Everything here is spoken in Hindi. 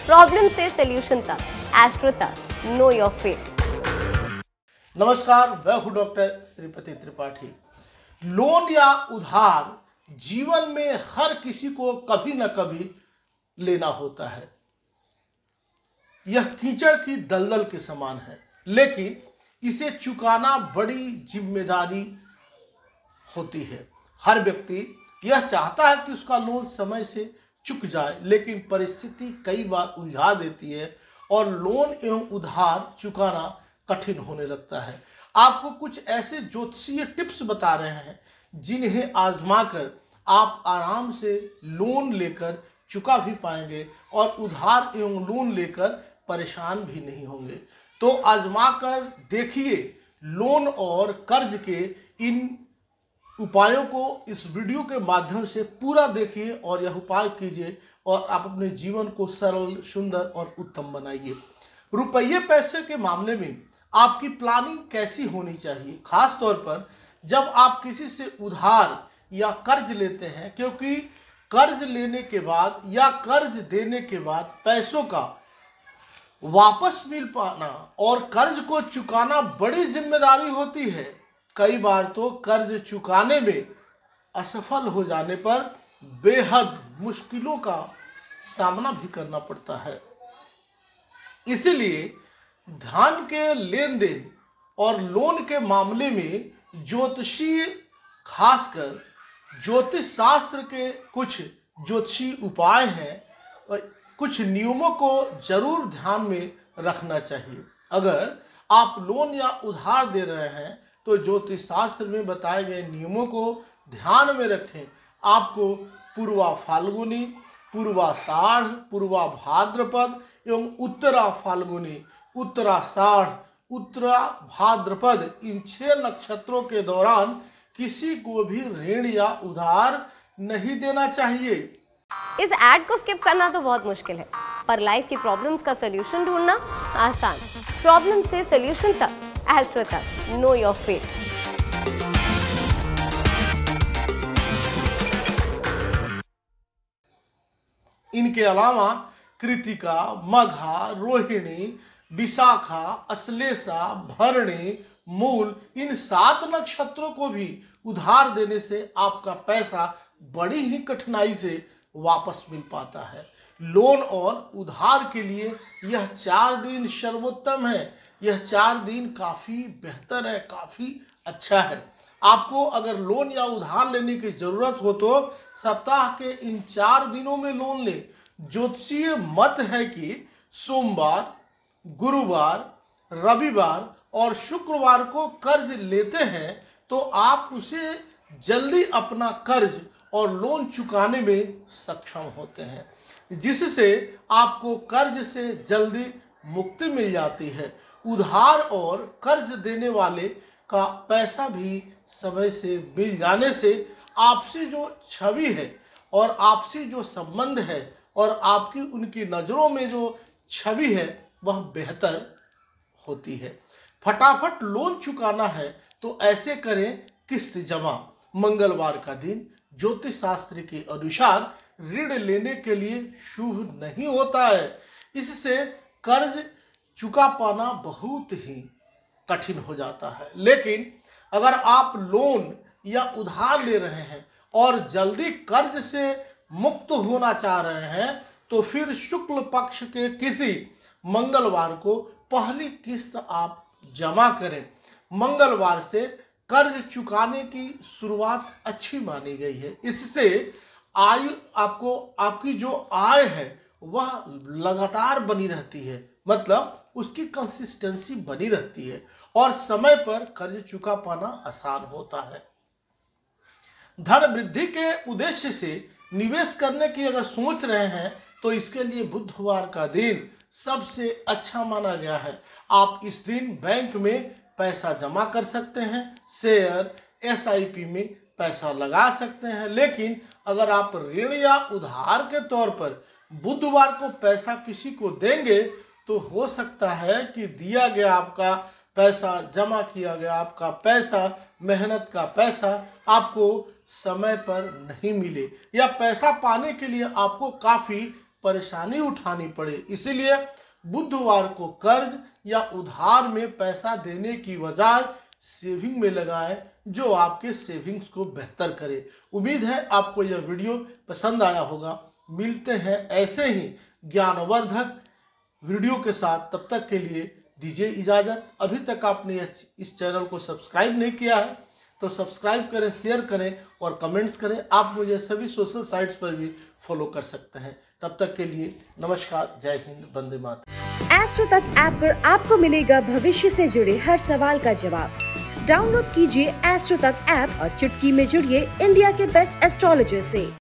प्रॉब्लम से सोल्यूशन तक, एस्ट्रो तक, नो योर फेट। नमस्कार, मैं हूं डॉक्टर श्रीपति त्रिपाठी। लोन या उधार जीवन में हर किसी को कभी न कभी लेना होता है। यह कीचड़ की दलदल के समान है, लेकिन इसे चुकाना बड़ी जिम्मेदारी होती है। हर व्यक्ति यह चाहता है कि उसका लोन समय से चुक जाए, लेकिन परिस्थिति कई बार उलझा देती है और लोन एवं उधार चुकाना कठिन होने लगता है। आपको कुछ ऐसे ज्योतिषीय टिप्स बता रहे हैं जिन्हें आजमाकर आप आराम से लोन लेकर चुका भी पाएंगे और उधार एवं लोन लेकर परेशान भी नहीं होंगे। तो आजमा कर देखिए। लोन और कर्ज के इन उपायों को इस वीडियो के माध्यम से पूरा देखिए और यह उपाय कीजिए और आप अपने जीवन को सरल, सुंदर और उत्तम बनाइए। रुपये पैसे के मामले में आपकी प्लानिंग कैसी होनी चाहिए, खास तौर पर जब आप किसी से उधार या कर्ज लेते हैं, क्योंकि कर्ज लेने के बाद या कर्ज देने के बाद पैसों का वापस मिल पाना और कर्ज को चुकाना बड़ी जिम्मेदारी होती है। कई बार तो कर्ज चुकाने में असफल हो जाने पर बेहद मुश्किलों का सामना भी करना पड़ता है। इसलिए धन के लेन देन और लोन के मामले में ज्योतिषीय, खासकर ज्योतिष शास्त्र के कुछ ज्योतिषीय उपाय हैं, कुछ नियमों को जरूर ध्यान में रखना चाहिए। अगर आप लोन या उधार दे रहे हैं तो ज्योतिष शास्त्र में बताए गए नियमों को ध्यान में रखें। आपको पूर्वा फाल्गुनी, पूर्वाषाढ़, पूर्वा भाद्रपद एवं उत्तरा फाल्गुनी, उत्तराषाढ़, उत्तरा भाद्रपद इन 6 नक्षत्रों के दौरान किसी को भी ऋण या उधार नहीं देना चाहिए। इस ऐड को स्किप करना तो बहुत मुश्किल है, पर लाइफ की प्रॉब्लम्स का सोल्यूशन ढूंढना आसान। प्रॉब्लम से सोल्यूशन तक, एस्ट्रो तक, नो योर फेट। इनके अलावा कृतिका, मघा, रोहिणी, विशाखा, अश्लेषा, भरणी, मूल इन 7 नक्षत्रों को भी उधार देने से आपका पैसा बड़ी ही कठिनाई से वापस मिल पाता है। लोन और उधार के लिए यह 4 दिन सर्वोत्तम है। यह 4 दिन काफ़ी बेहतर है, काफ़ी अच्छा है। आपको अगर लोन या उधार लेने की ज़रूरत हो तो सप्ताह के इन 4 दिनों में लोन लें। ज्योतिषीय मत है कि सोमवार, गुरुवार, रविवार और शुक्रवार को कर्ज लेते हैं तो आप उसे जल्दी अपना कर्ज और लोन चुकाने में सक्षम होते हैं, जिससे आपको कर्ज से जल्दी मुक्ति मिल जाती है। उधार और कर्ज देने वाले का पैसा भी समय से मिल जाने से आपसी जो छवि है और आपसी जो संबंध है और आपकी उनकी नज़रों में जो छवि है वह बेहतर होती है। फटाफट लोन चुकाना है तो ऐसे करें किस्त जमा। मंगलवार का दिन ज्योतिष शास्त्र के अनुसार ऋण लेने के लिए शुभ नहीं होता है। इससे कर्ज चुका पाना बहुत ही कठिन हो जाता है। लेकिन अगर आप लोन या उधार ले रहे हैं और जल्दी कर्ज से मुक्त होना चाह रहे हैं तो फिर शुक्ल पक्ष के किसी मंगलवार को पहली किस्त आप जमा करें। मंगलवार से कर्ज चुकाने की शुरुआत अच्छी मानी गई है। इससे आपकी जो आय है वह लगातार बनी रहती है, मतलब उसकी कंसिस्टेंसी बनी रहती है और समय पर कर्ज चुका पाना आसान होता है। धन वृद्धि के उद्देश्य से निवेश करने की अगर सोच रहे हैं तो इसके लिए बुधवार का दिन सबसे अच्छा माना गया है। आप इस दिन बैंक में पैसा जमा कर सकते हैं, शेयर, SIP में पैसा लगा सकते हैं। लेकिन अगर आप ऋण या उधार के तौर पर बुधवार को पैसा किसी को देंगे तो हो सकता है कि दिया गया आपका पैसा, जमा किया गया आपका पैसा, मेहनत का पैसा आपको समय पर नहीं मिले या पैसा पाने के लिए आपको काफ़ी परेशानी उठानी पड़े। इसीलिए बुधवार को कर्ज या उधार में पैसा देने की बजाय सेविंग में लगाएं, जो आपके सेविंग्स को बेहतर करे। उम्मीद है आपको यह वीडियो पसंद आया होगा। मिलते हैं ऐसे ही ज्ञानवर्धक वीडियो के साथ, तब तक के लिए दीजिए इजाजत। अभी तक आपने इस चैनल को सब्सक्राइब नहीं किया है तो सब्सक्राइब करें, शेयर करें और कमेंट्स करें। आप मुझे सभी सोशल साइट्स पर भी फॉलो कर सकते हैं। तब तक के लिए नमस्कार, जय हिंद, वंदे मातरम। एस्ट्रो तक ऐप पर आपको मिलेगा भविष्य से जुड़े हर सवाल का जवाब। डाउनलोड कीजिए एस्ट्रो तक ऐप और चुटकी में जुड़िए इंडिया के बेस्ट एस्ट्रोलॉजर से।